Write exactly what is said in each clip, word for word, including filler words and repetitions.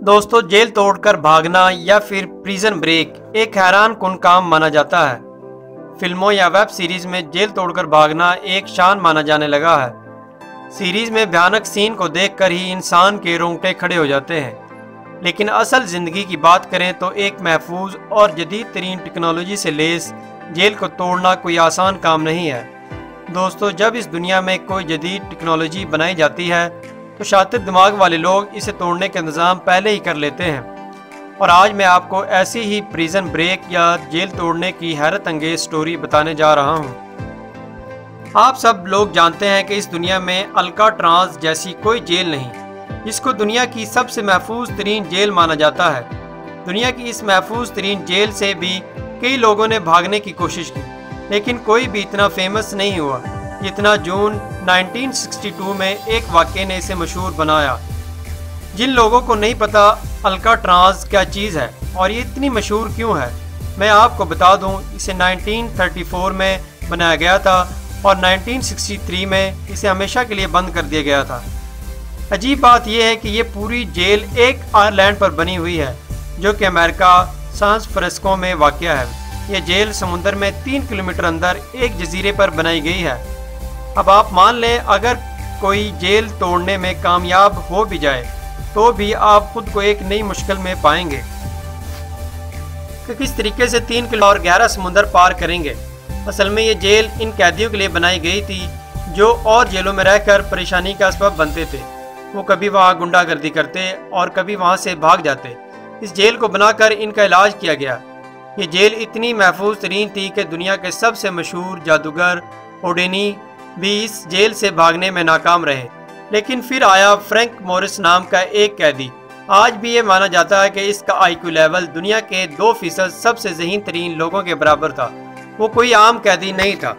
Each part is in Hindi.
दोस्तों, जेल तोड़कर भागना या फिर प्रिजन ब्रेक एक हैरान कुन काम माना जाता है। फिल्मों या वेब सीरीज में जेल तोड़कर भागना एक शान माना जाने लगा है। सीरीज में भयानक सीन को देखकर ही इंसान के रोंगटे खड़े हो जाते हैं, लेकिन असल जिंदगी की बात करें तो एक महफूज और जदीद तरीन टेक्नोलॉजी से लेस जेल को तोड़ना कोई आसान काम नहीं है। दोस्तों, जब इस दुनिया में कोई जदीद टेक्नोलॉजी बनाई जाती है तो शातिर दिमाग वाले लोग इसे तोड़ने का इंतज़ाम पहले ही कर लेते हैं। और आज मैं आपको ऐसी ही प्रिजन ब्रेक या जेल तोड़ने की हैरत अंगेज स्टोरी बताने जा रहा हूं। आप सब लोग जानते हैं कि इस दुनिया में अल्काट्राज जैसी कोई जेल नहीं, जिसको दुनिया की सबसे महफूज तरीन जेल माना जाता है। दुनिया की इस महफूज तरीन जेल से भी कई लोगों ने भागने की कोशिश की, लेकिन कोई भी इतना फेमस नहीं हुआ जितना जून उन्नीस सौ बासठ में एक वाक़ये ने इसे मशहूर बनाया। जिन लोगों को नहीं पता अल्काट्राज क्या चीज़ है और ये इतनी मशहूर क्यों है, मैं आपको बता दूं, इसे उन्नीस सौ चौंतीस में बनाया गया था और उन्नीस सौ तिरसठ में इसे हमेशा के लिए बंद कर दिया गया था। अजीब बात यह है कि ये पूरी जेल एक आइलैंड पर बनी हुई है, जो कि अमेरिका सैन फ्रांसिस्को में वाक़या है। यह जेल समुंदर में तीन किलोमीटर अंदर एक जजीरे पर बनाई गई है। अब आप मान लें, अगर कोई जेल तोड़ने में कामयाब हो भी जाए तो भी आप खुद को एक नई मुश्किल में पाएंगे कि किस तरीके से तीन किलो और गहरा समुंदर पार करेंगे। असल में ये जेल इन कैदियों के लिए बनाई गई थी जो और जेलों में रहकर परेशानी का सबब बनते थे। वो कभी वहाँ गुंडागर्दी करते और कभी वहाँ से भाग जाते। इस जेल को बनाकर इनका इलाज किया गया। ये जेल इतनी महफूज तरीन थी कि दुनिया के सबसे मशहूर जादूगर होडेनी भी इस जेल से भागने में नाकाम रहे। लेकिन फिर आया फ्रैंक मोरिस नाम का एक कैदी। आज भी ये माना जाता है कि इसका आईक्यू लेवल दुनिया के दो फीसद सबसे ज़हीन तरीन लोगों के बराबर था। वो कोई आम कैदी नहीं था।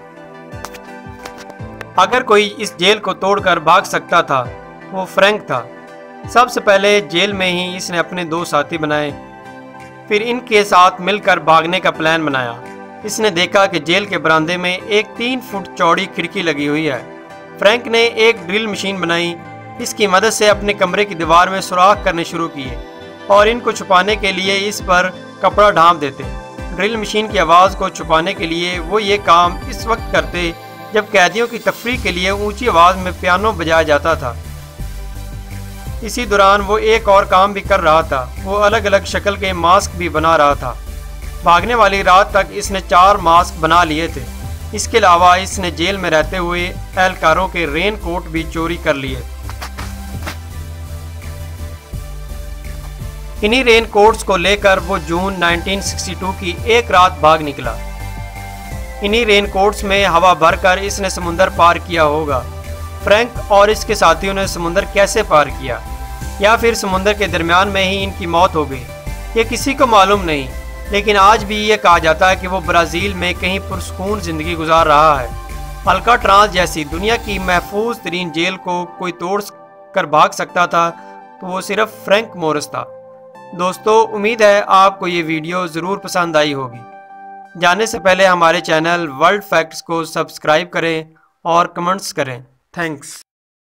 अगर कोई इस जेल को तोड़कर भाग सकता था, वो फ्रैंक था। सबसे पहले जेल में ही इसने अपने दो साथी बनाए, फिर इनके साथ मिलकर भागने का प्लान बनाया। इसने देखा कि जेल के बरामदे में एक तीन फुट चौड़ी खिड़की लगी हुई है। फ्रैंक ने एक ड्रिल मशीन बनाई। इसकी मदद से अपने कमरे की दीवार में सुराख करने शुरू किए और इनको छुपाने के लिए इस पर कपड़ा ढांप देते। ड्रिल मशीन की आवाज़ को छुपाने के लिए वो ये काम इस वक्त करते जब कैदियों की तफरीह के लिए ऊंची आवाज़ में पियानो बजाया जाता था। इसी दौरान वो एक और काम भी कर रहा था। वो अलग अलग शक्ल के मास्क भी बना रहा था। भागने वाली रात तक इसने चार मास्क बना लिए थे। इसके अलावा इसने जेल में रहते हुए एहलकारों के रेन कोट भी चोरी कर लिए। इन्हीं रेन कोट्स को लेकर वो जून उन्नीस सौ बासठ की एक रात भाग निकला। इन्हीं रेन कोट्स में हवा भरकर इसने समुंदर पार किया होगा। फ्रैंक और इसके साथियों ने समुंदर कैसे पार किया, या फिर समुंदर के दरमियान में ही इनकी मौत हो गई, ये किसी को मालूम नहीं। लेकिन आज भी ये कहा जाता है कि वो ब्राज़ील में कहीं पुरसुकून ज़िंदगी गुजार रहा है। अल्काट्राज जैसी दुनिया की महफूज तरीन जेल को कोई तोड़ कर भाग सकता था तो वो सिर्फ फ्रैंक मोरिस था। दोस्तों, उम्मीद है आपको ये वीडियो ज़रूर पसंद आई होगी। जाने से पहले हमारे चैनल वर्ल्ड फैक्ट्स को सब्सक्राइब करें और कमेंट्स करें। थैंक्स।